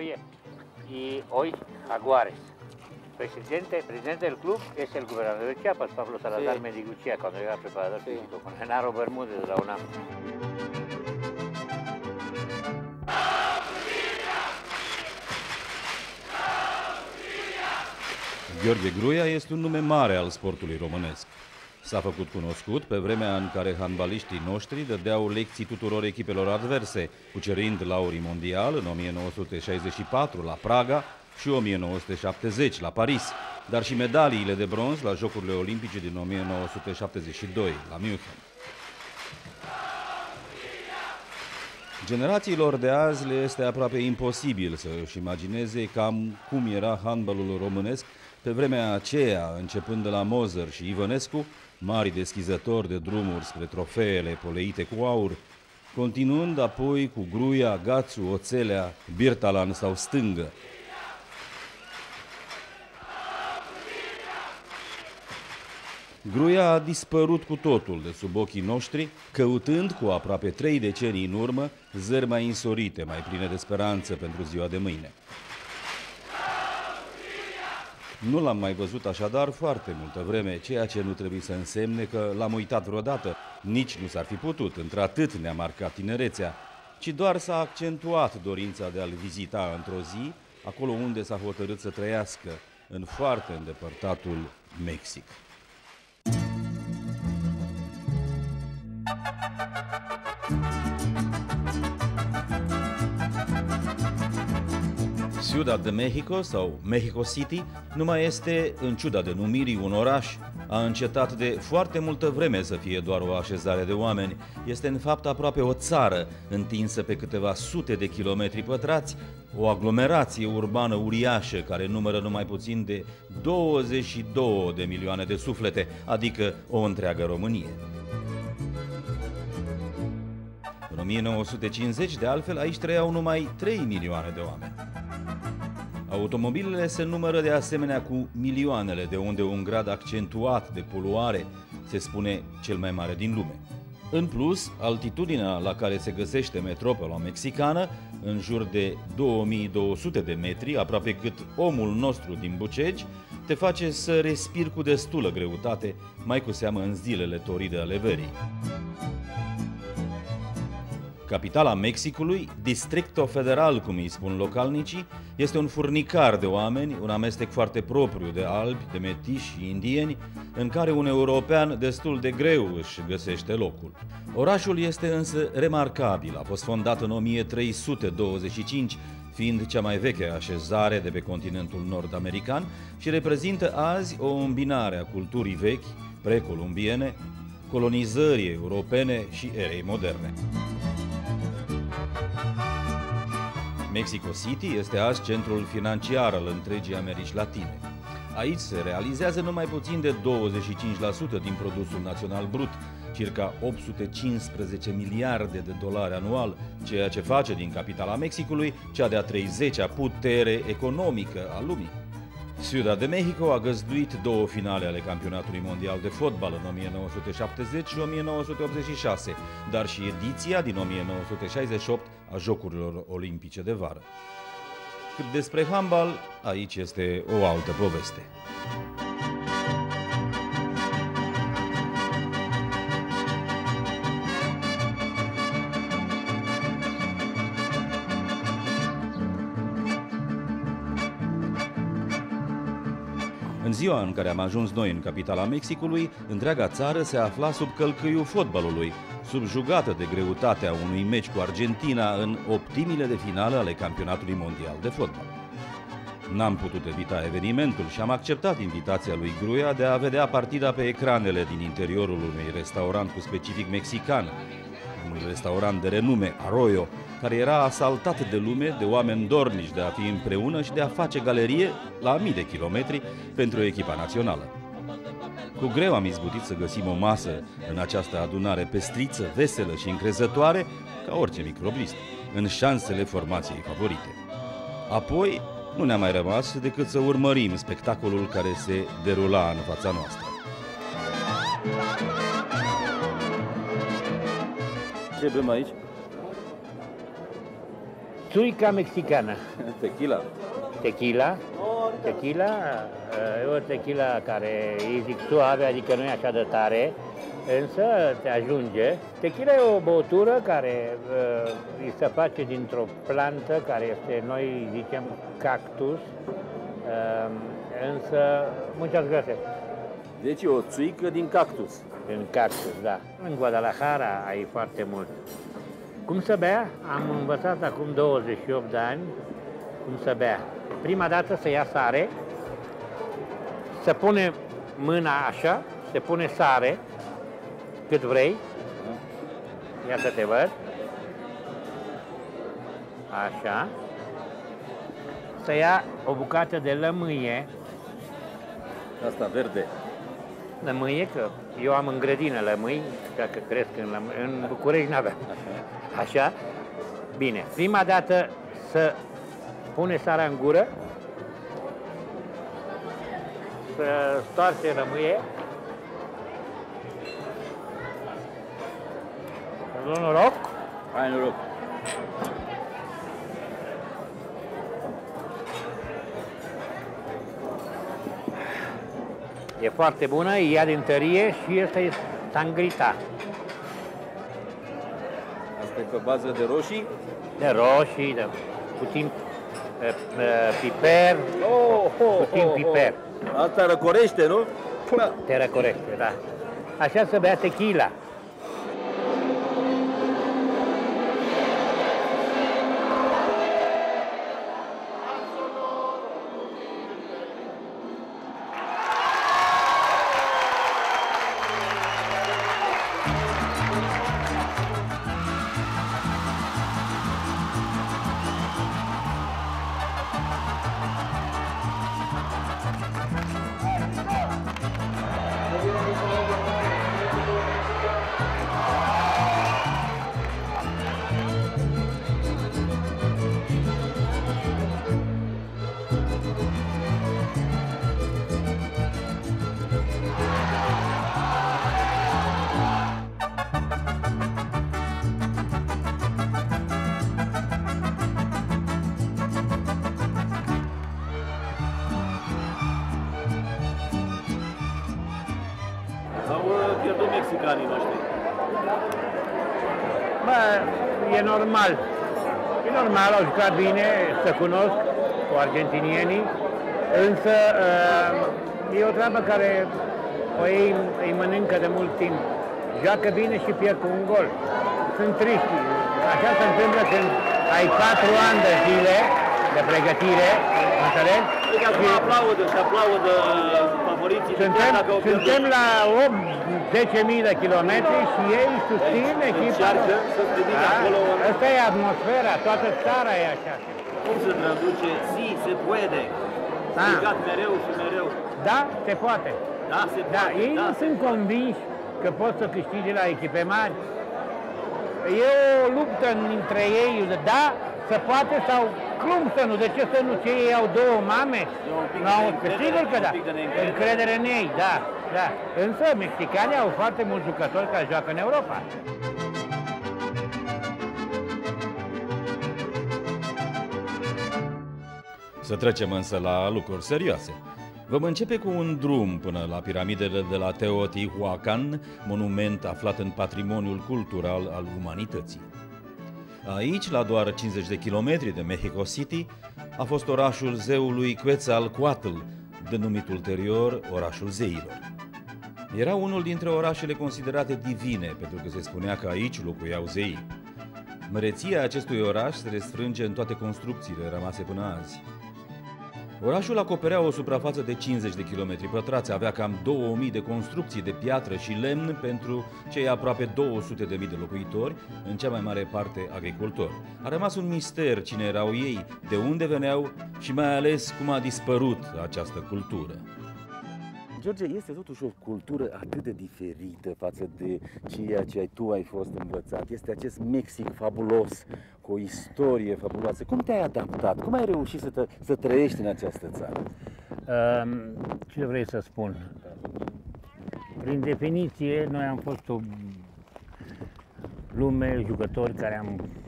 Oye, y hoy Jaguares. Presidente del club es el gobernador de Chiapas, Pablo Salazar Mendiguchía, cuando era preparador físico, con Genaro Bermúdez de la UNAM. Gheorghe Gruia este un nume mare al sportului românesc. S-a făcut cunoscut pe vremea în care handbaliștii noștri dădeau lecții tuturor echipelor adverse, cucerind laurii mondial în 1964 la Praga și 1970 la Paris, dar și medaliile de bronz la Jocurile Olimpice din 1972 la München. Generațiilor de azi le este aproape imposibil să își imagineze cam cum era handbalul românesc pe vremea aceea, începând de la Moser și Ivănescu, mari deschizători de drumuri spre trofeele poleite cu aur, continuând apoi cu Gruia, Gațu, Oțelea, Birtalan sau Stângă. Gruia a dispărut cu totul de sub ochii noștri, căutând cu aproape 3 decenii în urmă zări mai însorite, mai pline de speranță pentru ziua de mâine. Nu l-am mai văzut așadar foarte multă vreme, ceea ce nu trebuie să însemne că l-am uitat vreodată. Nici nu s-ar fi putut, într-atât ne-a marcat tinerețea, ci doar s-a accentuat dorința de a-l vizita într-o zi, acolo unde s-a hotărât să trăiască, în foarte îndepărtatul Mexic. Ciudad de Mexico sau Mexico City nu mai este, în ciuda denumirii, un oraș. A încetat de foarte multă vreme să fie doar o așezare de oameni. Este în fapt aproape o țară, întinsă pe câteva sute de kilometri pătrați, o aglomerație urbană uriașă care numără numai puțin de 22 de milioane de suflete, adică o întreagă Românie. În 1950, de altfel, aici trăiau numai 3 milioane de oameni. Automobilele se numără de asemenea cu milioanele, de unde un grad accentuat de poluare se spune cel mai mare din lume. În plus, altitudinea la care se găsește metropola mexicană, în jur de 2200 de metri, aproape cât omul nostru din Bucegi, te face să respiri cu destulă greutate, mai cu seamă în zilele toride ale verii. Capitala Mexicului, Districto Federal, cum îi spun localnicii, este un furnicar de oameni, un amestec foarte propriu de albi, de metiși și indieni, în care un european destul de greu își găsește locul. Orașul este însă remarcabil, a fost fondat în 1325, fiind cea mai veche așezare de pe continentul nord-american și reprezintă azi o îmbinare a culturii vechi, precolumbiene, colonizării europene și erei moderne. Mexico City este azi centrul financiar al întregii Americi Latine. Aici se realizează numai puțin de 25% din produsul național brut, circa 815 miliarde de dolari anual, ceea ce face din capitala Mexicului cea de-a 30-a putere economică a lumii. Ciudad de Mexico a găzduit 2 finale ale campionatului mondial de fotbal în 1970 și 1986, dar și ediția din 1968 a Jocurilor Olimpice de vară. Cât despre handbal, aici este o altă poveste. În ziua în care am ajuns noi în capitala Mexicului, întreaga țară se afla sub călcâiul fotbalului, subjugată de greutatea unui meci cu Argentina în optimile de finală ale campionatului mondial de fotbal. N-am putut evita evenimentul și am acceptat invitația lui Gruia de a vedea partida pe ecranele din interiorul unui restaurant cu specific mexican, un restaurant de renume, Arroyo, care era asaltat de lume, de oameni dornici de a fi împreună și de a face galerie la mii de kilometri pentru echipa națională. Cu greu am izbutit să găsim o masă în această adunare pestriță, veselă și încrezătoare, ca orice microbist, în șansele formației favorite. Apoi, nu ne-a mai rămas decât să urmărim spectacolul care se derula în fața noastră. Ce bem aici? țuica mexicană. Tequila. Tequila. Tequila e o tequila care îi zic suave, adică nu e așa de tare, însă te ajunge. Tequila e o băutură care îi se face dintr-o plantă care este, noi zicem, cactus, însă, muchas gracias. Deci e o țuică din cactus. Din cactus, da. În Guadalajara ai foarte mult. Cum să bea? Am învățat acum 28 de ani cum să bea. Prima dată să ia sare, se pune mâna așa, se pune sare, cât vrei. Ia să te văd. Așa. Să ia o bucată de lămâie. Asta verde. Lămâie, că eu am în grădină lămâi, dacă cresc în București n-aveam. Așa. Bine. Prima dată să pune sarea în gură, să stoarce lămâie, să dă noroc. Hai noroc. E foarte bună, e ea din tărie și ăsta e sangrita. Asta e pe bază de roșii? De roșii, de puțin piper, puțin piper. Asta răcorește, nu? Te răcorește, da. Așa se bea tequila. Pierdut mexicanii noștri. Bă, e normal. E normal, au jucat bine, se cunosc cu argentinienii, însă e o treabă care ei îi mănâncă de mult timp. Joacă bine și pierd cu un gol. Sunt triști. Așa se întâmplă când ai 4 ani de zile de pregătire, înțelegi? Deci acum aplaudă favoriții. Suntem la 10.000 de kilometri și ei susțin echipa. Asta e atmosfera, toată țara e așa. Cum se traduce? Si, se poate. Strigat mereu și mereu. Da, se poate. Da, se poate. Da, ei nu sunt convinși că pot să câștige la echipe mari. E o luptă între ei, da, se poate sau cum să nu, de ce să nu, ce ei au două mame? Sigur că da, încredere în ei, da, da. Însă mexicanii au foarte mulți jucători care joacă în Europa. Să trecem însă la lucruri serioase. Vom începe cu un drum până la piramidele de la Teotihuacan, monument aflat în patrimoniul cultural al umanității. Aici, la doar 50 de kilometri de Mexico City, a fost orașul zeului Quetzalcoatl, denumit ulterior orașul zeilor. Era unul dintre orașele considerate divine, pentru că se spunea că aici locuiau zeii. Măreția acestui oraș se restrânge în toate construcțiile rămase până azi. Orașul acoperea o suprafață de 50 de kilometri pătrați, avea cam 2000 de construcții de piatră și lemn pentru cei aproape 200.000 de locuitori, în cea mai mare parte agricultori. A rămas un mister cine erau ei, de unde veneau și mai ales cum a dispărut această cultură. George, este totuși o cultură atât de diferită față de ceea ce tu ai fost învățat. Este acest Mexic fabulos, cu o istorie fabuloasă. Cum te-ai adaptat? Cum ai reușit să trăiești în această țară? Ce vrei să spun? Prin definiție, noi am fost o lume, jucători care am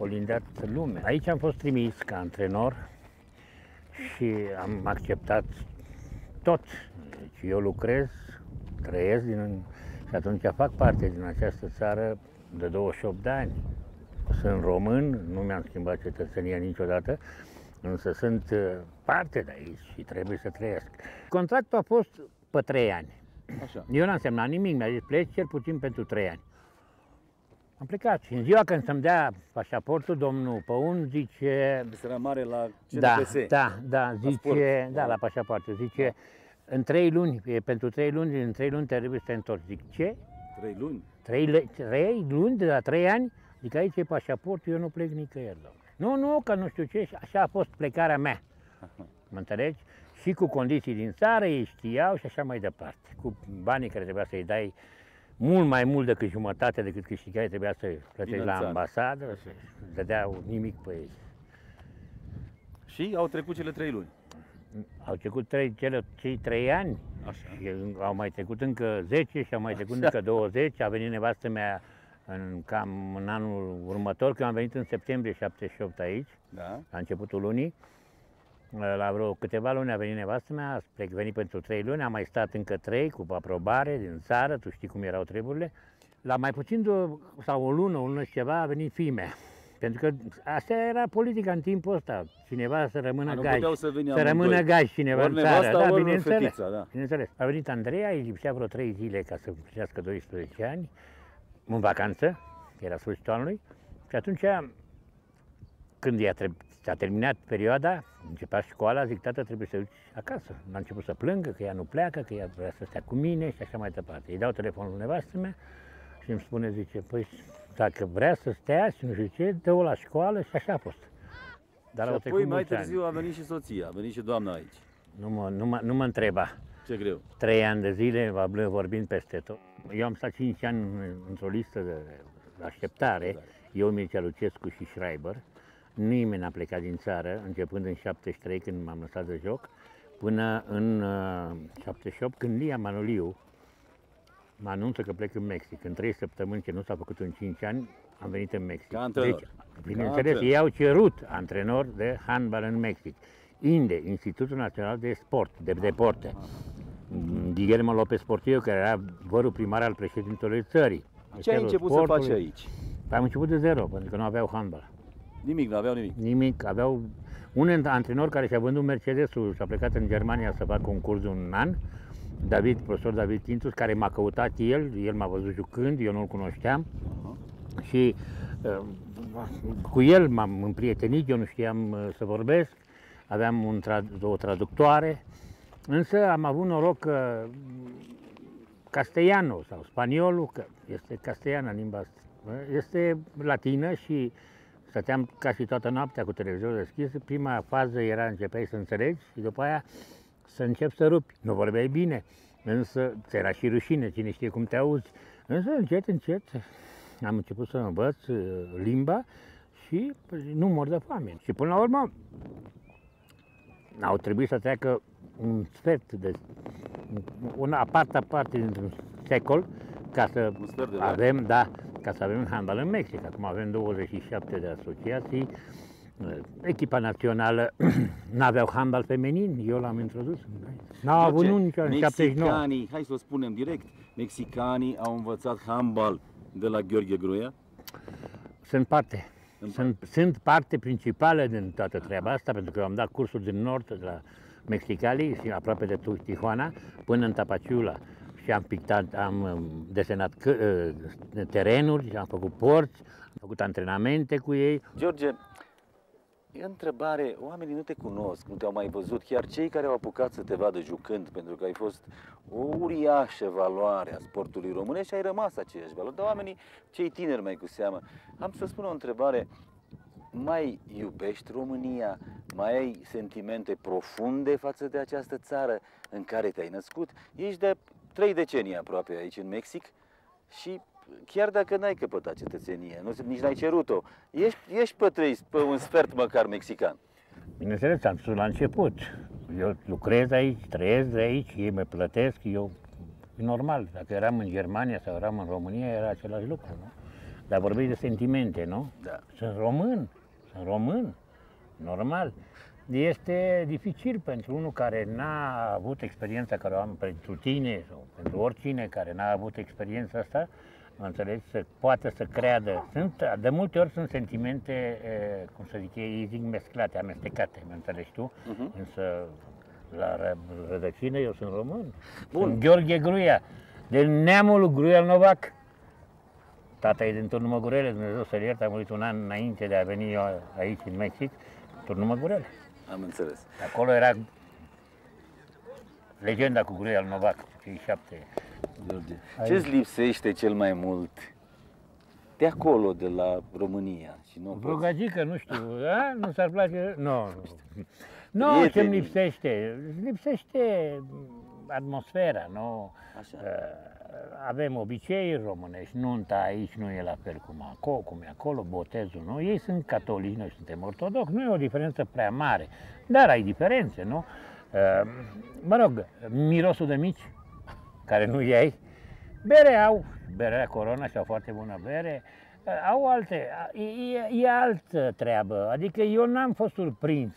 colindat lumea. Aici am fost trimis ca antrenor și am acceptat tot. Deci eu lucrez, trăiesc și atunci fac parte din această țară de 28 de ani. Sunt român, nu mi-am schimbat cetățenia niciodată, însă sunt parte de aici și trebuie să trăiesc. Contractul a fost pe 3 ani. Așa. Eu n-am semnat nimic, mi-a zis pleci cel puțin pentru 3 ani. Am plecat și în ziua când să-mi dea pașaportul, domnul Păun zice... Era mare la CNPS. Da, zice, sport. da, la pașaport, zice, în 3 luni, pentru 3 luni, în 3 luni trebuie să te întorci. Zic, ce? 3 luni? 3 luni de la 3 ani? Zic, aici e pașaportul, eu nu plec nicăieri, domnule. Nu, că nu știu ce, și așa a fost plecarea mea. Mă înțelegi? Și cu condiții din țară, ei știau și așa mai departe. Cu banii care trebuia să-i dai mult mai mult decât jumătate decât câștigai, trebuia să plătești la ambasadă, să dădeau nimic pe ei. Și au trecut cele 3 luni. Au trecut cei 3 ani. Așa. Și au mai trecut încă 10 și au mai trecut încă 20. A venit nevastă mea cam în anul următor, când am venit în septembrie 78 aici, Da. la începutul lunii. La vreo câteva luni a venit nevastă mea, a venit pentru 3 luni, am mai stat încă 3 cu aprobare din țară, tu știi cum erau treburile. La mai puțin sau o lună și ceva a venit fiii mea. Pentru că asta era politica în timpul ăsta, cineva să rămână gaj. Să rămână gaj cineva în țară. Da, bineînțeles. Da. Bineînțeles. A venit Andreea, îi lipsea vreo 3 zile ca să împlinească 12 ani, în vacanță, că era sfârșitul anului. Și atunci, când s-a terminat perioada, începea școala, zic, tată, trebuie să duci acasă. A început să plângă, că ea nu pleacă, că ea vrea să stea cu mine și așa mai departe. Îi dau telefonul nevastă mea și îmi spune, zice, păi, dacă vrea să stea și nu știu ce, dă-o la școală și așa a fost. Dar și apoi mai târziu a venit și soția, a venit și doamna aici. Nu mă întreba. Ce greu. 3 ani de zile, vorbind peste tot. Eu am stat 5 ani într-o listă de așteptare, eu, Mircea Lucescu și Schreiber. Nimeni n-a plecat din țară, începând în 73, când m-am lăsat de joc, până în 78, când Lia Manoliu mă anunță că plec în Mexic. În 3 săptămâni, ce nu s-a făcut în 5 ani, am venit în Mexic. Ca antrenor. Deci, bineînțeles, ei au cerut antrenor de handbal în Mexic. INDE, Institutul Național de Sport, de Deporte. Guillermo López Portillo, care era vărul primar al președintelui țării. Ce ai început să faci aici? Am început de zero, pentru că nu aveau handbal. Nimic, nu aveau nimic. Nimic, aveau un antrenor care și-a vândut Mercedesul și a plecat în Germania să facă un curs de un an, profesor David Tintus, care m-a căutat el m-a văzut jucând, eu nu-l cunoșteam și cu el m-am împrietenit, eu nu știam să vorbesc, aveam o traductoare, însă am avut noroc că castellano sau spaniolul, că este castellana limba asta, este latină și stăteam ca și toată noaptea cu televizorul deschis. Prima fază era începeai să înțelegi și după aia să începi să rupi. Nu vorbeai bine, însă ți era și rușine, cine știe cum te auzi. Însă încet am început să învăț limba și nu mor de foame. Și până la urmă au trebuit să treacă un sfert de una parte dintr-un secol ca să avem, ca să avem handbal în Mexic. Acum avem 27 de asociații. Echipa națională n-aveau handbal feminin, eu l-am introdus. N-au avut nici în 79. Mexicanii, hai să o spunem direct, mexicanii au învățat handbal de la Gheorghe Gruia? Sunt parte principală din toată treaba asta, pentru că eu am dat cursuri din nord, de la Mexicali, aproape de Tijuana, până în Tapachula. Și am desenat terenuri, am făcut porți, am făcut antrenamente cu ei. George, e o întrebare, oamenii nu te cunosc, nu te-au mai văzut, chiar cei care au apucat să te vadă jucând, pentru că ai fost o uriașă valoare a sportului românesc și ai rămas aceeași valoare, dar oamenii, cei tineri mai cu seamă, am să spun o întrebare, mai iubești România, mai ai sentimente profunde față de această țară în care te-ai născut? Ești de 3 decenii aproape aici în Mexic și chiar dacă n-ai căpătat cetățenie, nici n-ai cerut-o, ești pe un sfert măcar mexican. Bineînțeles, am spus la început. Eu lucrez aici, trăiesc de aici, ei mă plătesc, e normal. Dacă eram în Germania sau eram în România, era același lucru, nu? dar vorbești de sentimente, nu? Da. Sunt român, normal. Este dificil pentru unul care n-a avut experiența care o am pentru tine sau pentru oricine care n-a avut experiența asta, înțelegi, să poată să creadă. De multe ori sunt sentimente, cum să zic, ei zic mesclate, amestecate, mă înțelegi tu? Însă la rădăcină eu sunt român. Bun. Sunt Gheorghe Gruia, de neamul lui Gruia Novac. Tata e din Turnul Măgurele, Dumnezeu să-l ierte, a murit un an înainte de a veni eu aici în Mexic, Turnul Măgurele. Am înțeles. Acolo era legenda cu Gruia Novac, cei 7. George, ce-ți lipsește cel mai mult de acolo, de la România? Și nu Vreo gagică, nu știu, a? Nu s-ar place? Nu. Nu, ce-mi lipsește? Lipsește atmosfera, nu? Așa. Avem obiceiuri românești, nunta aici nu e la fel cum e acolo, botezul, nu? Ei sunt catolici, noi suntem ortodoxi, nu e o diferență prea mare, dar ai diferențe, nu? Mă rog, mirosul de mici, care nu iei, bere au, berea Corona și au foarte bună bere, au alte, e altă treabă, adică eu n-am fost surprins,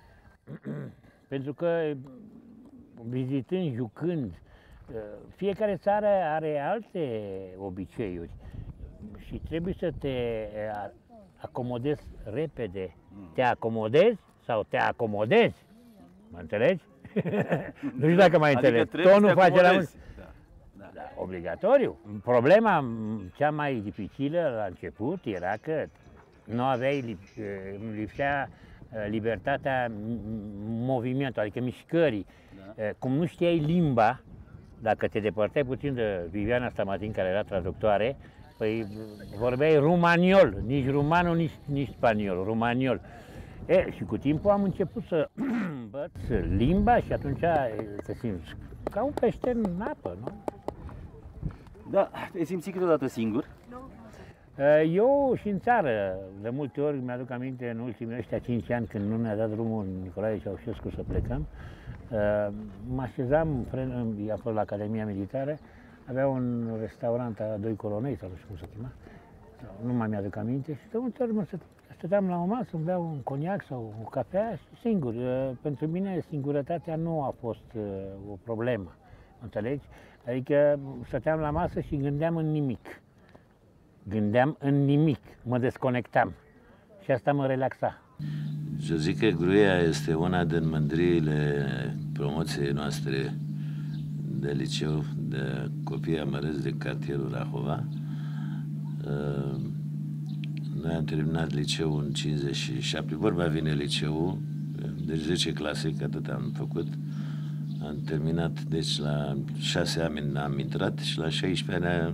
pentru că vizitând, jucând, fiecare țară are alte obiceiuri și trebuie să te acomodezi repede. Te acomodezi sau te acomodezi? Mă înțelegi? Nu știu dacă mai înțeleg. Tonul face la mult. Da, obligatoriu. Problema cea mai dificilă la început era că nu aveai, lipsea libertatea movimentului, adică mișcării. Da. Cum nu știai limba, dacă te depărtai puțin de Viviana Stamatin, care era traductoare, păi vorbeai rumaniol, nici rumanul, nici spaniol, rumaniol. Și cu timpul am început să învăț limba și atunci te simți ca un pește în apă, nu? Da, te simți câteodată singur? Eu și în țară, de multe ori mi-aduc aminte în ultimii ăștia 5 ani când nu ne-a dat drumul Nicolae Ceaușescu să plecăm, mă așezam, am fost la Academia Militară, avea un restaurant a doi colonei, sau nu știu cum se chema, nu mai mi-aduc aminte, și de multe ori mă stăteam la o masă, îmi beau un coniac sau o cafea și singur. Pentru mine singurătatea nu a fost o problemă, înțelegi? Adică stăteam la masă și gândeam în nimic. Gândeam în nimic, mă desconectam și asta mă relaxa. Georgica Gruia este una din mândriile promoției noastre de liceu, de copii amărâți de cartierul Rahova. Noi am terminat liceul în 57, vorba vine liceul, deci 10 clase, că atât am făcut. Am terminat, deci la 6 ani am intrat și la 16 ani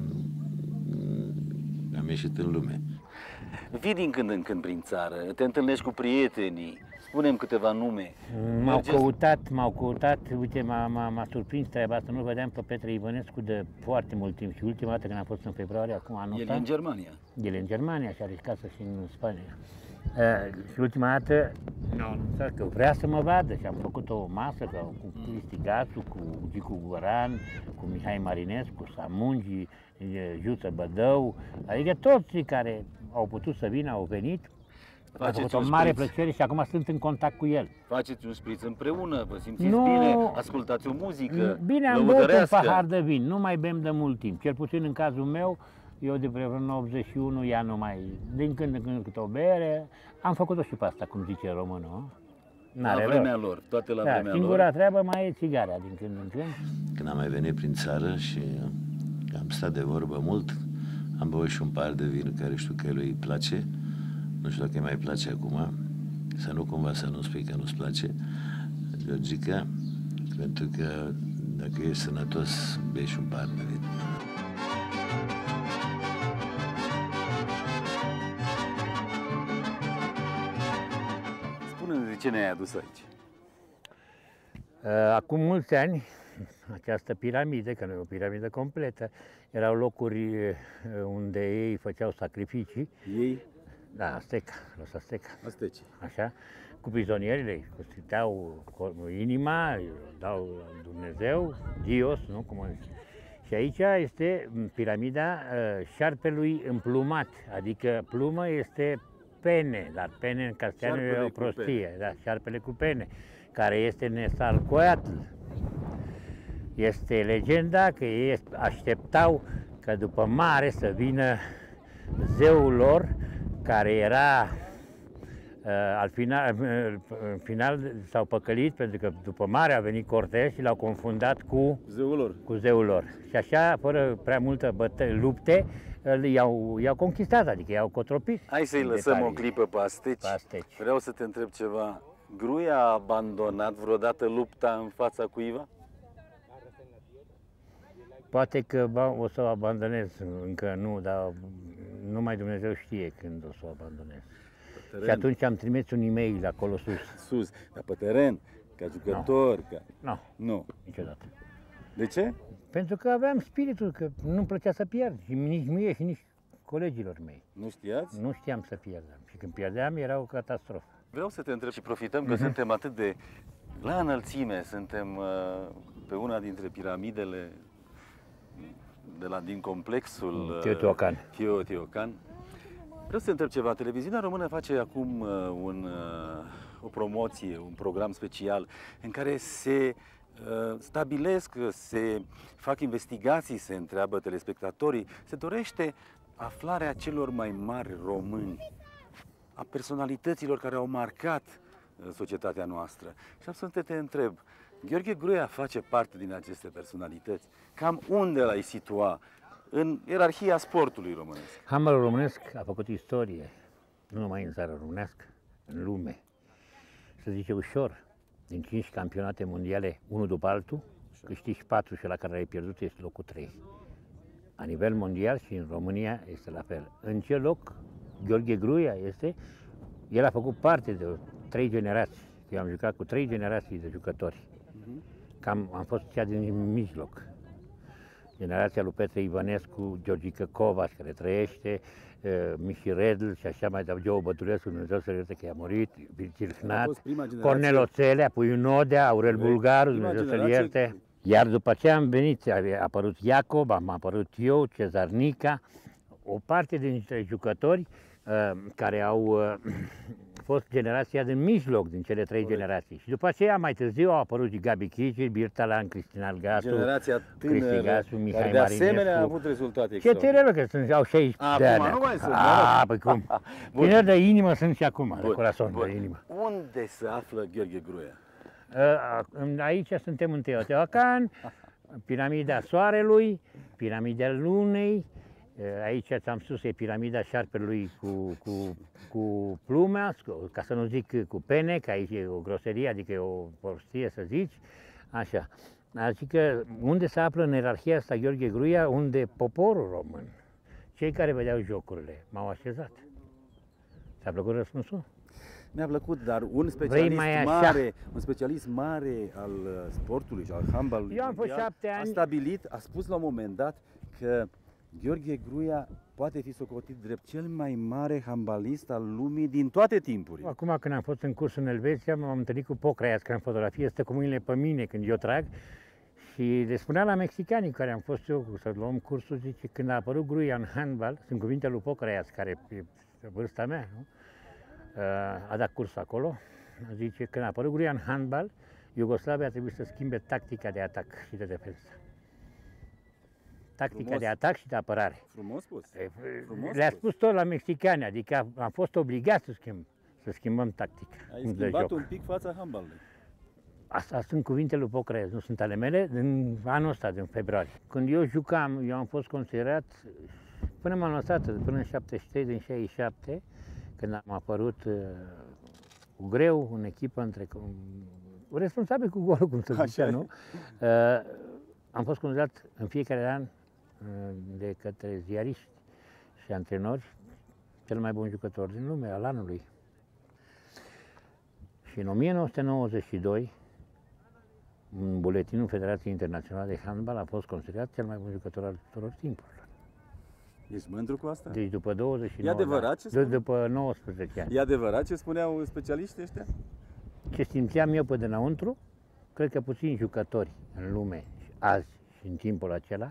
am ieșit în lume. Vii din când în când prin țară, te întâlnești cu prietenii, spune-mi câteva nume. M-au căutat, uite, m-a surprins treaba asta, nu vedeam pe Petre Ivănescu de foarte mult timp și ultima dată când am fost în februarie, acum anul ăsta. El e în Germania. El e în Germania și are casă și în Spania. Și ultima dată mi-a anunțat că vrea să mă vadă și am făcut o masă cu Cristi Gațu, cu Gicu Goran, cu Mihai Marinescu, Samungi, Juță Bădău, adică toți care au putut să vină, au venit. A făcut o mare plăcere și acum sunt în contact cu el. Faceți un șpriț împreună, vă simțiți bine, ascultați o muzică. Bine, am băut un pahar de vin, nu mai bem de mult timp, cel puțin în cazul meu. Eu de vreo 81, ea nu mai, din când în când câte o bere, am făcut-o și pe asta, cum zice românul. La vremea lor, toate la vremea lor. Singura treabă mai e țigarea din când în când. Când am mai venit prin țară și am stat de vorbă mult, am băut și un pahar de vin care știu că lui îi place, nu știu dacă îi mai place acum, să nu cumva să nu spui că nu-ți place, Georgica, pentru că dacă ești sănătos, bei și un pahar de vin. De ce ne-ai adus aici? Acum mulți ani, această piramidă, că nu e o piramidă completă, erau locuri unde ei făceau sacrificii. Ei? Da, Azteca, los Azteca. Azteci. Așa, cu prizonierii, cu stiteau inima, dau Dumnezeu, Dios, nu? Cum zice. Și aici este piramida șarpelui împlumat, adică plumă este pene, dar pene în castellano e o prostie, da, șarpele cu pene, care este Nesalcoatl. Este legenda că ei așteptau că după mare să vină zeul lor, care era în final s-au păcălit pentru că după mare a venit Cortez și l-au confundat cu zeul lor. Și așa, fără prea multă lupte, i-au conquistat, adică i-au cotropit. Hai să-i lăsăm o clipă pe Asteci. Vreau să te întreb ceva. Gruia a abandonat vreodată lupta în fața cuiva? Poate că o să o abandonez, încă nu, dar numai Dumnezeu știe când o să o abandonez. Și atunci am trimis un e-mail acolo sus. Dar pe teren, ca jucător? Nu, niciodată. De ce? Pentru că aveam spiritul, că nu-mi plăcea să pierd, și nici mie și nici colegilor mei. Nu știați? Nu știam să pierdem. Și când pierdeam era o catastrofă. Vreau să te întreb și profităm că suntem atât de la înălțime, suntem pe una dintre piramidele din complexul Teotihuacan. Vreau să te întreb ceva. Televiziunea română face acum o promoție, un program special în care se stabilesc, se fac investigații, se întreabă telespectatorii, se dorește aflarea celor mai mari români, a personalităților care au marcat societatea noastră. Și am să te întreb, Gheorghe Gruia face parte din aceste personalități? Cam unde l-ai situa în ierarhia sportului românesc? Handbalul românesc a făcut istorie, nu numai în țara românească, în lume. Se zice ușor, din 5 campionate mondiale, unul după altul, câștigi 4 și la care ai pierdut este locul 3. La nivel mondial și în România este la fel. În ce loc Gheorghe Gruia este? El a făcut parte de 3 generații. Eu am jucat cu 3 generații de jucători. Am fost cea din mijloc. Generația lui Petre Ivănescu, Georgica Covaș, care trăiește, Miși Redl și așa mai departe, Geo Bătulescu, Dumnezeu să ierte că i-a murit, Virgil Hnat, Cornel Oțelea, Puiu Nodea, Aurel Bulgaru, Dumnezeu să-l ierte. Iar după aceea am venit, a apărut Iacob, am apărut eu, Cezar Nica, o parte dintre jucători care au fost generația din mijloc din cele 3 generații. Și după aceea, mai târziu, au apărut și Gabi Chicil, Birtalan, Cristina Algasu, generația tânără, Gasu, Mihai care de asemenea Marinescu. a avut rezultate Ce trebuie că sunt, au 60 de ani. Nu mai sunt. Păi cum? Tineri de inimă sunt și acum, de corazon de inimă. Unde se află Gheorghe Gruia? Aici suntem în Teotihuacan, piramida Soarelui, piramida Lunei. Aici ți-am spus, e piramida șarpelui cu plumea, ca să nu zic cu pene, că aici e o groserie, adică e o prostie să zici, așa. Adică unde se află în ierarhia asta Gheorghe Gruia, unde poporul român, cei care vedeau jocurile, m-au așezat. Ți-a plăcut răspunsul? Mi-a plăcut, dar un specialist mare al sportului și al handbalului a spus la un moment dat că Gheorghe Gruia poate fi socotit drept cel mai mare handbalist al lumii din toate timpurile. Acum când am fost în curs în Elveția, m-am întâlnit cu Pocraeas, că în fotografie stă cu mâinile pe mine când eu trag, și le spunea la mexicanii care am fost eu să luăm cursul, zice, când a apărut Gruia în handbal, sunt cuvintele lui Pocraeas, care e vârsta mea, nu? A dat curs acolo, zice, când a apărut Gruia în handbal, Iugoslavia a trebuit să schimbe tactica de atac și de defensă. Tactica de atac și de apărare. Frumos spus. Le-a spus tot la mexicani, adică am fost obligat să schimbăm tactica. Ai schimbat un pic fața handbalului. Asta sunt cuvintele lui Pocraeas, nu sunt ale mele, din anul ăsta, din februarie. Când eu jucam, eu am fost considerat, până m-am lăsat, până în 73, din 67, când am apărut cu greu în echipă, responsabil cu golul, cum se zicea, nu? Am fost considerat în fiecare an de către ziariști și antrenori cel mai bun jucător din lume, al anului. Și în 1992, în buletinul Federației Internaționale de Handbal, a fost considerat cel mai bun jucător al tuturor timpurilor. Ești mândru cu asta? Deci după 29 e adevărat ce spune? După 19 ani. E adevărat ce spuneau specialiștii ăștia? Ce simțeam eu pe dinăuntru, cred că puțini jucători în lume, azi și în timpul acela,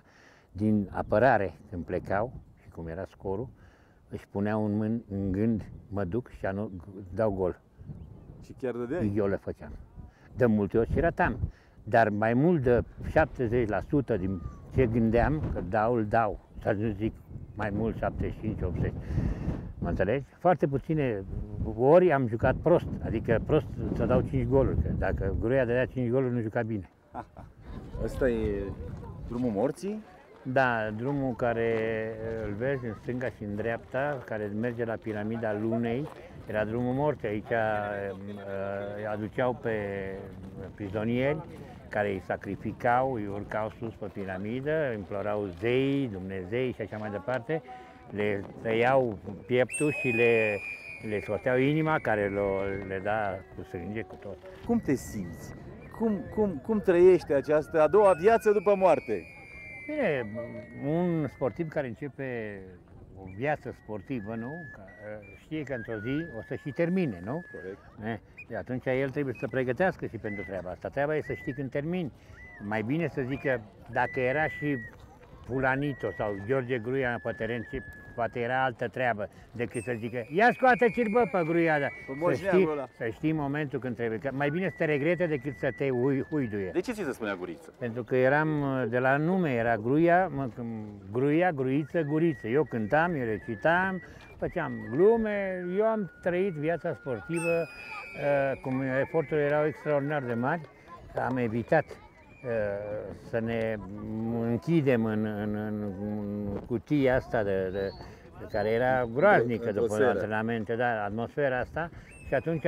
din apărare, când plecau, și cum era scorul, își puneau în gând, mă duc și dau gol. Și chiar dădeai? Eu le făceam. De multe ori și ratam. Dar mai mult de 70% din ce gândeam că îl dau. Să nu zic mai mult, 75-80. Mă înțelegi? Foarte puține ori am jucat prost. Adică prost să dau 5 goluri. Că dacă Gruia dădea 5 goluri, nu juca bine. Ăsta e drumul morții? Da, drumul care îl vezi în stânga și în dreapta, care merge la Piramida Lunei, era drumul morții. Aici aduceau pe prizonieri care îi sacrificau, îi urcau sus pe piramidă, implorau zei, Dumnezei și așa mai departe, le tăiau pieptul și le scoteau inima, care le da cu sânge, cu tot. Cum te simți? Cum trăiești această a doua viață după moarte? Bine, un sportiv care începe o viață sportivă, nu? Știe că într-o zi o să și termine, nu? Corect. De atunci el trebuie să se pregătească și pentru treaba asta. Treaba e să știi când termini. Mai bine să zic că dacă era și Pulanito sau George Gruia pe teren, poate era altă treabă decât să zică ia scoate cirbă pe Gruia, să știi momentul când trebuie. Că mai bine să te regrete decât să te huiduie. De ce ți se spunea Guriță? Pentru că eram de la nume, era Gruia, Gruiță, Guriță. Eu cântam, eu recitam, făceam glume, eu am trăit viața sportivă, cum eforturile erau extraordinar de mari, am evitat să ne închidem în cutia asta care era groaznică după antrenamente, da, atmosfera asta, și atunci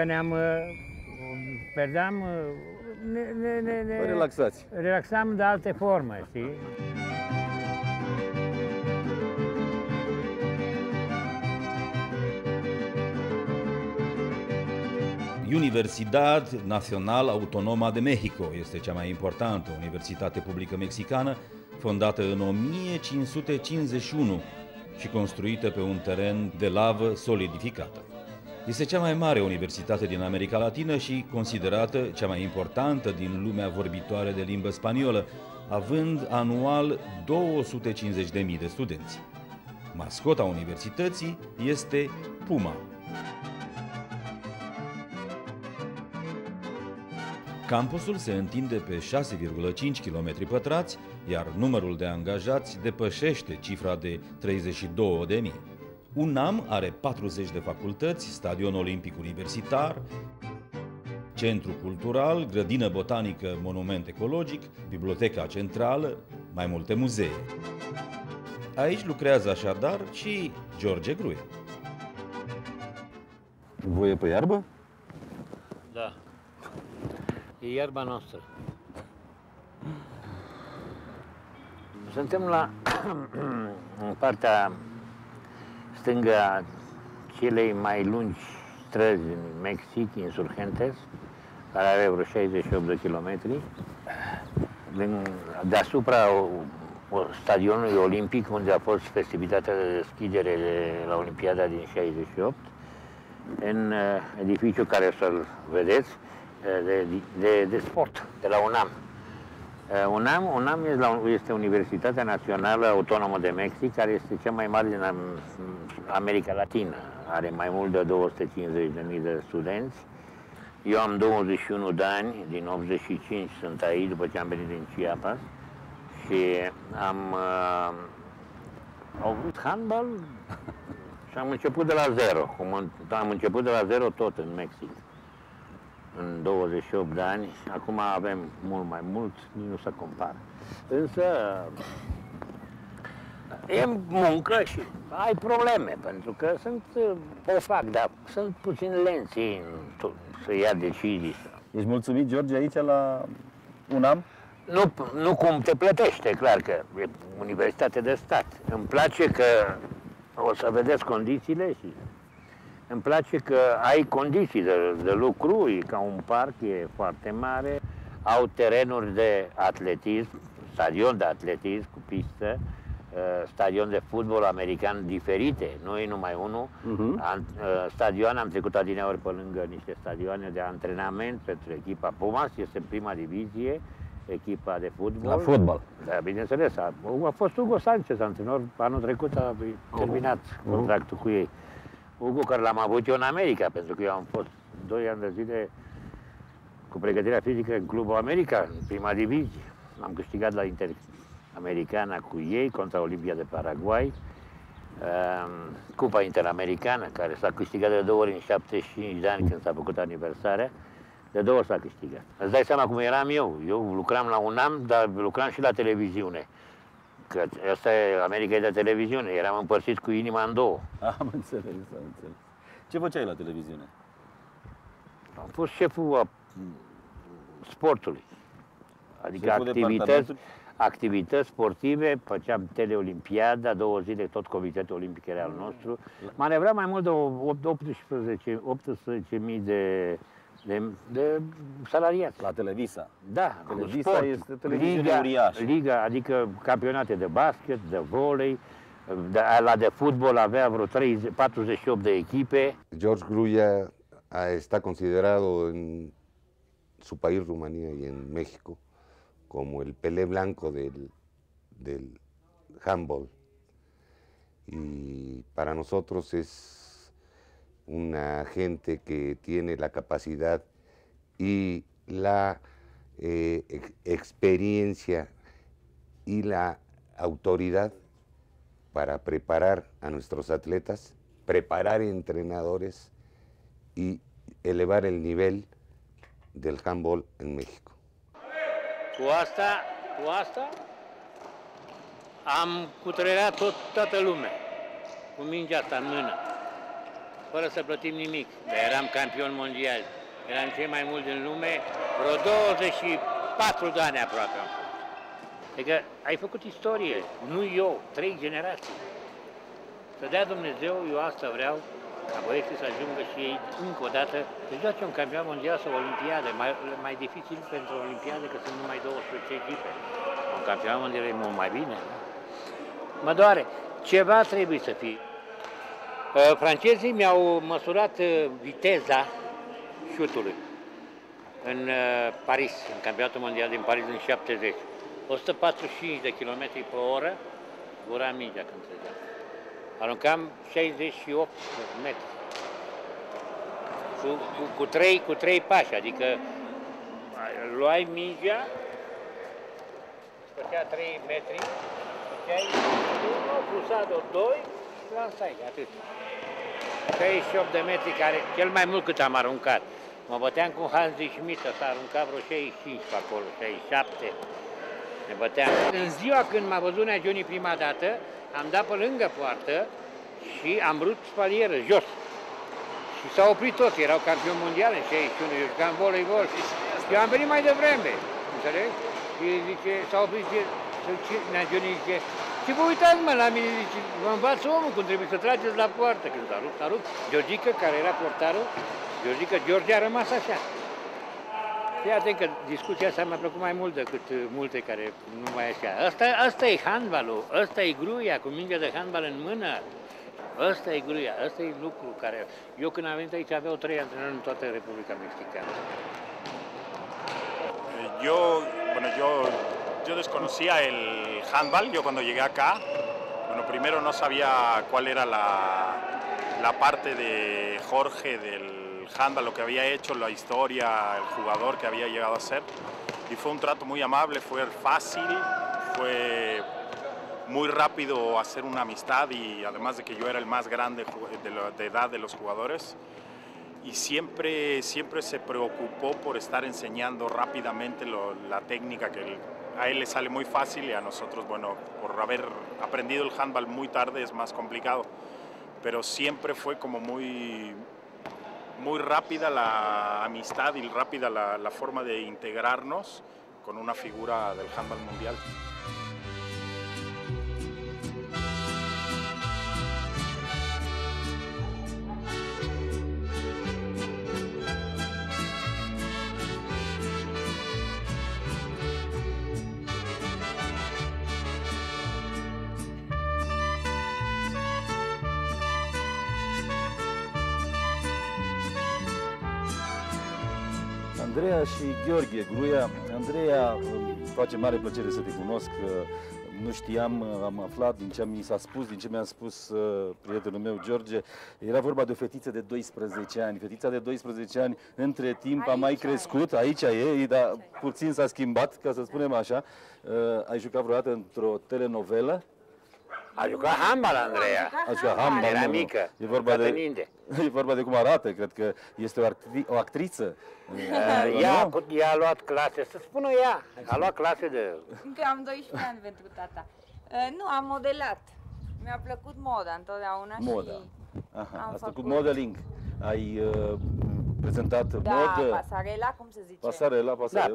relaxam de alte forme, știi? Universidad Nacional Autonoma de Mexico este cea mai importantă universitate publică mexicană, fondată în 1551 și construită pe un teren de lavă solidificată. Este cea mai mare universitate din America Latină și considerată cea mai importantă din lumea vorbitoare de limbă spaniolă, având anual 250.000 de studenți. Mascota universității este Puma. Campusul se întinde pe 6,5 km pătrați, iar numărul de angajați depășește cifra de 32.000. UNAM are 40 de facultăți, stadion olimpic universitar, centru cultural, grădină botanică, monument ecologic, biblioteca centrală, mai multe muzee. Aici lucrează așadar și George Gruia. Voie pe iarbă? Da. E iarba noastră. Suntem în partea stângă a celei mai lungi străzi în Mexic, Insurgentes, care are vreo 68 de kilometri. Deasupra stadionului olimpic, unde a fost festivitatea de deschidere la Olimpiada din 68, în edificiul care să-l vedeți, de sport, de la UNAM. UNAM este Universitatea Națională Autonomă de Mexic, care este cea mai mare din America Latină. Are mai mult de 250.000 de studenți. Eu am 21 de ani, din 85 sunt aici, după ce am venit din Chiapas. Și au vrut handbal și am început de la zero. Am început de la zero tot în Mexic. În 28 de ani, acum avem mult mai mult, nici nu se compară. Însă e muncă și ai probleme, pentru că o fac, dar sunt puțin lenți să ia decizii. Ești mulțumit, George, aici la UNAM? Nu cum te plătește, clar că e universitate de stat. Îmi place că o să vedeți condițiile și îmi place că ai condiții de lucru, e ca un parc, e foarte mare, au terenuri de atletism, stadion de atletism cu pistă, stadion de fotbal american diferite, nu e numai unul. Stadioane, am trecut adineori pe lângă niște stadioane de antrenament pentru echipa Pumas, este prima divizie echipa de fotbal. La fotbal. Da, bineînțeles. A fost Hugo Sanchez, antrenor. Anul trecut a terminat contractul cu ei. Hugo, care l-am avut eu în America, pentru că eu am fost 2 ani de zile cu pregătirea fizică în Clubul America, în prima divizie. Am câștigat la Interamericana cu ei, contra Olimpia de Paraguay. Cupa Interamericană, care s-a câștigat de 2 ori în 75 de ani, când s-a făcut aniversarea. De 2 ori s-a câștigat. Îți dai seama cum eram eu. Eu lucram la UNAM, dar lucram și la televiziune. Că asta e, America e de televiziune. Eram împărțit cu inima în 2. Am înțeles, am înțeles. Ce făceai la televiziune? Am fost șeful sportului. Adică Șeful activități sportive, făceam teleolimpiada, 2 zile tot Comitetul Olimpic era al nostru. Manevram mai mult de 18.000 de salariați. La Televisa. Da, Televisa sport, este televiziune uriașă. Liga, adică campionate de basket, de volei, de fotbal avea vreo 48 de echipe. George Grulla está considerado en su país, Rumanía, y en México, como el Pelé Blanco del handball. Y para nosotros es una gente que tiene la capacidad y la experiencia y la autoridad para preparar a nuestros atletas, preparar entrenadores y elevar el nivel del handball en México. Cu asta am cutrerat toată lumea, cu mingea asta în mână, fără să plătim nimic. Dar eram campion mondial, eram cei mai mulți din lume, vreo 24 de ani aproape am fost. Adică ai făcut istorie, nu eu, 3 generații. Să dea Dumnezeu, eu asta vreau, ca băieții să ajungă și ei încă o dată să joace un campionat mondial sau o olimpiadă, mai dificil pentru o olimpiadă, că sunt numai 12 echipe. Un campionat mondial e mult mai bine. Da? Mă doare, ceva trebuie să fie. Francezii mi-au măsurat viteza șutului în Paris, în campionatul mondial din Paris în 70. 145 de km pe oră, gura mingea când trăgeam. Aruncam 68 metri. Cu trei pași, adică luai mingea, făcea 3 metri, făceai 1, plusat-o 2 și lansai, atât. 68 de metri, care cel mai mult cât am aruncat. Mă băteam cu Hansi Schmidt, s-a aruncat vreo 65 pe acolo, 67. Ne băteam. În ziua când m-a văzut Nea Johnny prima dată, am dat pe lângă poartă și am vrut spalieră, jos. Și s-au oprit toți, erau campioni mondiali în 61, eu jucam voleibol. Eu am venit mai devreme, înțelegi? Și zice, s-au oprit, Nea Johnny zice, și vă uitați mă la mine, zice, vă învață omul cum trebuie să trageți la poartă. Când s-a rupt, Georgica, care era portarul, George a rămas așa. Fii atent că discuția asta mi-a plăcut mai mult decât multe care nu mai așa. Asta e handbalul, asta e gruia cu mingea de handbal în mână. Asta e gruia, asta e lucru care... Eu când am venit aici aveau 3 antrenori în toată Republica Mexicană. Yo desconocía el handball. Yo cuando llegué acá, bueno, primero no sabía cuál era la parte de Jorge del handball, lo que había hecho, la historia, el jugador que había llegado a ser. Y fue un trato muy amable, fue fácil, fue muy rápido hacer una amistad y además de que yo era el más grande de edad de los jugadores. Y siempre se preocupó por estar enseñando rápidamente la técnica que a él le sale muy fácil y a nosotros, bueno, por haber aprendido el handball muy tarde es más complicado. Pero siempre fue como muy rápida la amistad y rápida la forma de integrarnos con una figura del handball mundial. Andreea și Gheorghe Gruia. Andreea, îmi face mare plăcere să te cunosc. Nu știam, am aflat din ce mi s-a spus, din ce mi-a spus prietenul meu George. Era vorba de o fetiță de 12 ani. Fetița de 12 ani, între timp, a mai crescut. Aici e, dar puțin s-a schimbat, ca să spunem așa. Ai jucat vreodată într-o telenovelă? A jucat handbal, Andreea. A jucat handbal. Era mică. E vorba de cum arată. Cred că este o actriță. Ea a luat clase, să spună ea, a luat clase de... Încă am 12 ani pentru tata. Nu, am modelat. Mi-a plăcut moda întotdeauna. Moda. Și Aha, am asta cu făcut... modeling. Ai prezentat Da, modă? pasarela, cum se zice? Pasarela. Așa,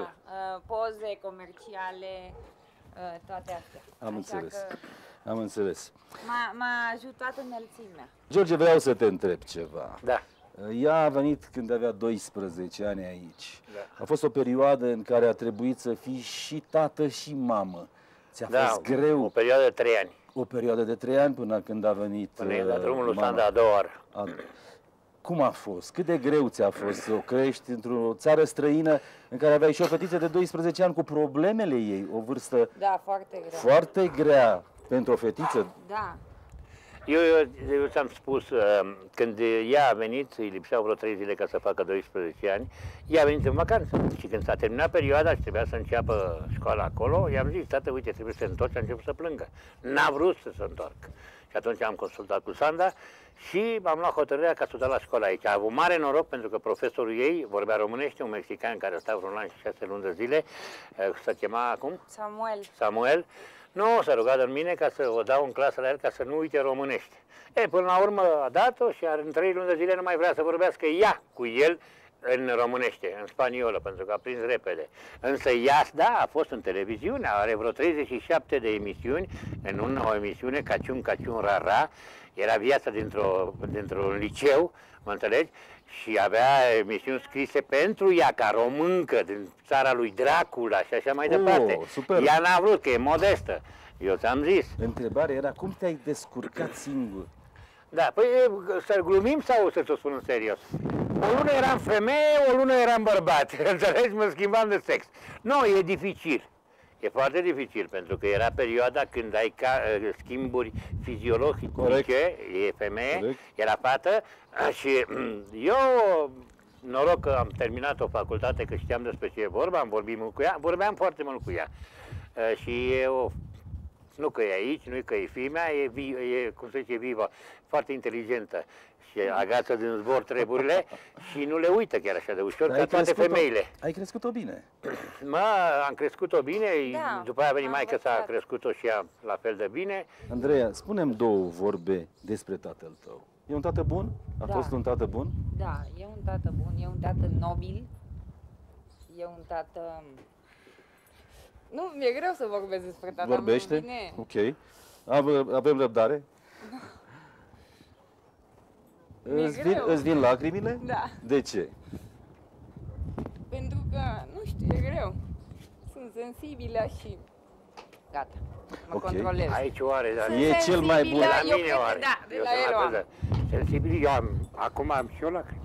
poze comerciale, toate astea. Am înțeles. Am înțeles. M-a ajutat înălțimea. George, vreau să te întreb ceva. Da. Ea a venit când avea 12 ani aici. Da. A fost o perioadă în care a trebuit să fii și tată și mamă. Ți-a fost greu? O perioadă de 3 ani. O perioadă de 3 ani până când a venit Până e la drumul lui Sanda a doua oară. Cum a fost? Cât de greu ți-a fost să o crești într-o țară străină în care aveai și o fetiță de 12 ani cu problemele ei, o vârstă foarte grea. Foarte grea pentru o fetiță? Da. Eu ți-am spus, când ea a venit, îi lipseau vreo 3 zile ca să facă 12 ani, ea a venit în vacanță. Și când s-a terminat perioada și trebuia să înceapă școala acolo, i-am zis, tată, uite, trebuie să te întorci, a început să plângă. N-a vrut să se întoarcă. Și atunci am consultat cu Sanda și am luat hotărârea ca să o dau la școală aici. A avut mare noroc pentru că profesorul ei vorbea românește, un mexican care a stat vreun an și 6 luni de zile, se chema acum? Samuel. Nu, s-a rugat în mine ca să o dau în clasă la el ca să nu uite românește. Până la urmă a dat-o și în 3 luni de zile nu mai vrea să vorbească ea cu el în românește, în spaniolă, pentru că a prins repede. Însă ea, da, a fost în televiziune, are vreo 37 de emisiuni, în o emisiune, Caciun, Rara, era viața dintr-un liceu, mă înțelegi? Și avea emisiuni scrise pentru ea, ca româncă, din țara lui Dracula și așa mai departe. Super. Ea n-a vrut, că e modestă. Eu ți-am zis. Întrebarea era, cum te-ai descurcat singur? Da, păi să glumim sau să-ți o spun în serios? O lună eram femeie, o lună eram bărbat. Înțelegi? Mă schimbam de sex. Nu, e dificil. E foarte dificil, pentru că era perioada când ai schimburi fiziologice, e femeie, era fată și eu, noroc că am terminat o facultate, că știam despre ce e vorba, am vorbit mult cu ea, vorbeam foarte mult cu ea. Și eu, nu că e aici, nu că e fimea, e cum se zice, vivă, foarte inteligentă. Și agață din zbor treburile și nu le uită chiar așa de ușor, ca toate femeile. Ai crescut-o bine? Am crescut-o bine, după aia a venit maică s-a crescut-o și ea la fel de bine. Andreea, spune-mi 2 vorbe despre tatăl tău. E un tată bun? A fost un tată bun? Da, e un tată bun, e un tată nobil, e un tată... Nu, mi-e greu să vorbesc despre tata. Vorbește? Bine. Ok. Avem răbdare? Îți vin lacrimile? Da. De ce? Pentru că, nu știu, e greu. Sunt sensibilă și gata, mă controlez. Aici oare, dar e cel mai bun. La mine oare. Da, de la el o am. Sensibil, acum am și eu lacrimi.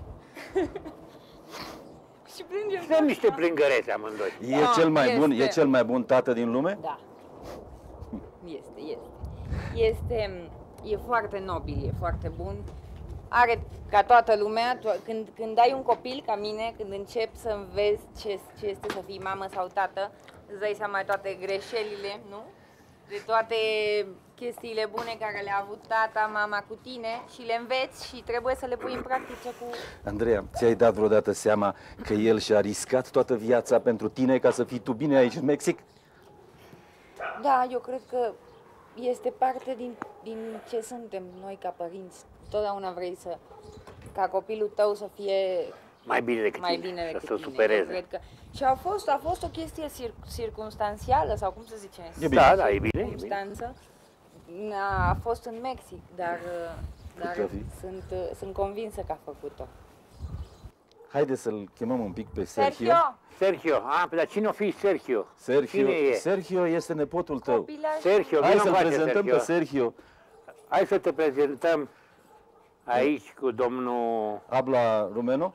Și plângem. Sunt niște plângăreți amândoi. E cel mai bun, e cel mai bun tată din lume? Da. E foarte nobil, e foarte bun. Are ca toată lumea, când ai un copil ca mine, când începi să înveți ce este să fii mamă sau tată, îți dai seama de toate greșelile, nu? De toate chestiile bune care le-a avut tata, mama cu tine și le înveți și trebuie să le pui în practică cu... Andreea, ți-ai dat vreodată seama că el și-a riscat toată viața pentru tine ca să fii tu bine aici în Mexic? Da, eu cred că este parte din ce suntem noi ca părinți. Totdeauna vrei ca copilul tău să fie mai bine decât tine, să se supereze. Cred că... Și a fost o chestie circumstanțială, sau cum să zicem? E bine. Da, e bine. Circumstanță. A fost în Mexic, dar sunt convinsă că a făcut-o. Haideți să-l chemăm un pic pe Sergio. Sergio, dar cine o fi Sergio? Sergio este nepotul tău. Sergio, hai să-l prezentăm pe Sergio. Hai să te prezentăm aici cu domnul... Habla rumeno?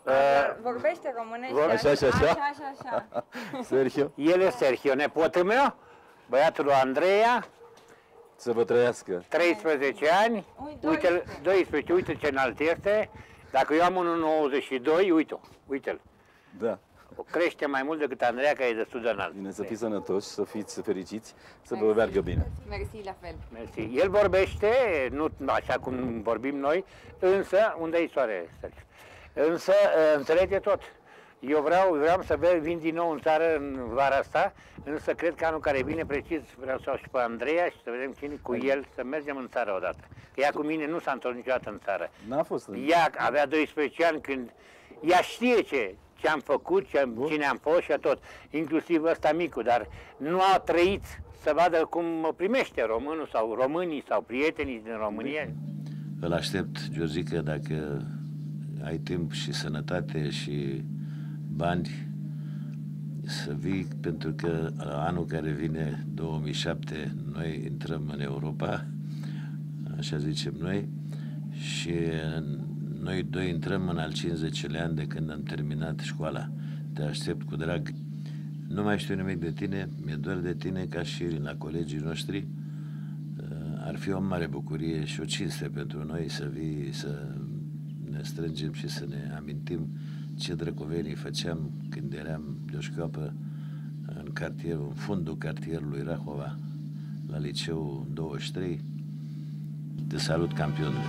Vorbește românește. Așa. Sergio? El e Sergio, nepotul meu, băiatul lui Andreea, Să vă trăiască. 13 ani, uite-l, 12, uite ce înalt este. Dacă eu am 1,92, uite-l. Da. Crește mai mult decât Andreea, care e destul de înalt. Bine, să fiți sănătoși, să fiți fericiți, să vă meargă bine. Mersi, la fel. Mersi. El vorbește, nu așa cum vorbim noi, însă, unde-i soare, Sergio? Însă înțelege tot. Eu vreau să vin din nou în țară în vara asta, însă cred că anul care vine, precis, vreau să o și pe Andreea și să vedem cine cu el, să mergem în țară odată. Că ea cu mine nu s-a întors niciodată în țară. N-a fost. Ea avea 12 ani când ea știe ce am făcut, cine am fost și tot, inclusiv ăsta micu, dar nu a trăit să vadă cum mă primește românul sau românii sau prietenii din România. Îl aștept, Georgica, dacă ai timp și sănătate și bani, să vii, pentru că anul care vine, 2007, noi intrăm în Europa, așa zicem noi, și noi doi intrăm în al 50-lea an de când am terminat școala. Te aștept cu drag. Nu mai știu nimic de tine, mi-e dor de tine ca și la colegii noștri. Ar fi o mare bucurie și o cinste pentru noi să vii, să ne strângem și să ne amintim ce drăcovenii făceam când eram de o școapă în fundul cartierului Rahova, la liceul 23. Te salut, campionule!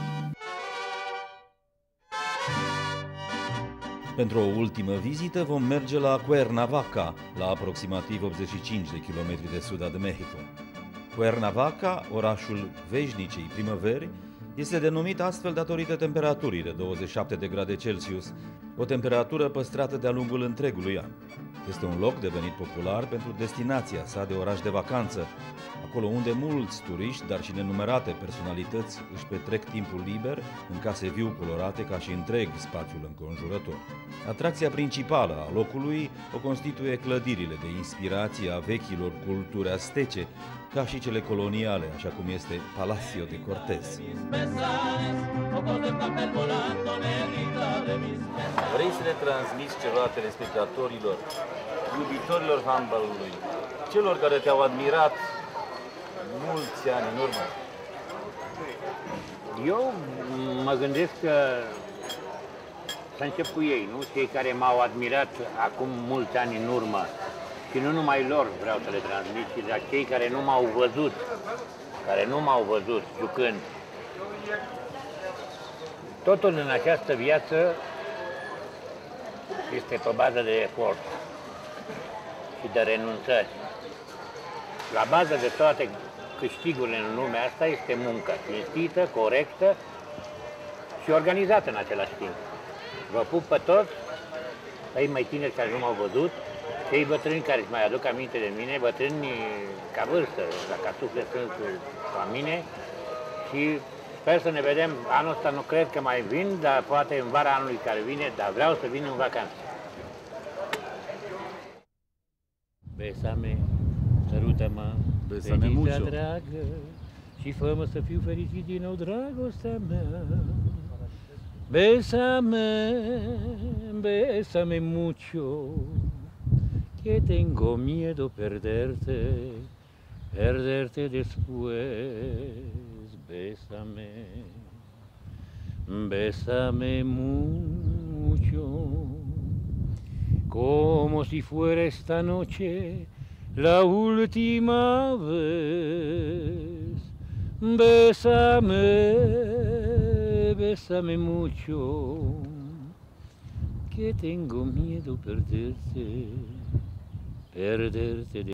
Pentru o ultimă vizită vom merge la Cuernavaca, la aproximativ 85 de kilometri de sud de Mexico. Cuernavaca, orașul veșnicei primăveri, este denumit astfel datorită temperaturii de 27 de grade Celsius, o temperatură păstrată de-a lungul întregului an. Este un loc devenit popular pentru destinația sa de oraș de vacanță, acolo unde mulți turiști, dar și nenumerate personalități își petrec timpul liber în case viu colorate ca și întreg spațiul înconjurător. Atracția principală a locului o constituie clădirile de inspirație a vechilor culturi aztece, ca și cele coloniale, așa cum este Palacio de Cortez. Vrei să le transmiți ceva telespectatorilor, iubitorilor handbalului, celor care te-au admirat mulți ani în urmă? Eu mă gândesc că să încep cu ei, nu? Cei care m-au admirat acum mulți ani în urmă. Și nu numai lor vreau să le transmit, ci la cei care nu m-au văzut, jucând. Totul în această viață este pe bază de efort și de renunțări. La bază de toate câștigurile în lumea asta este muncă, cinstită, corectă și organizată în același timp. Vă pup pe toți, cei mai tineri care nu m-au văzut, cei bătrâni care își mai aduc aminte de mine, bătrâni ca vârstă, ca suflet sunt ca mine, și sper să ne vedem. Anul ăsta nu cred că mai vin, dar poate în vara anului care vine, dar vreau să vin în vacanță. Besame, sărută-mă, fetița dragă, și fă-mă să fiu fericit din nou, dragostea mea. Bésame, bésame mucho, que tengo miedo perderte después. Bésame, bésame mucho, como si fuera esta noche la última vez. Bésame, bésame mucho, que tengo miedo perderte.